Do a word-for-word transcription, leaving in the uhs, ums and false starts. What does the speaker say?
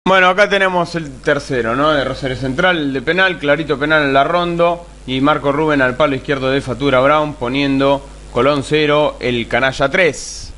Bueno, acá tenemos el tercero, ¿no? De Rosario Central, el de penal, clarito penal en la Rondo. Y Marco Rubén al palo izquierdo de Fatura Brown, poniendo Colón cero, el Canalla tres.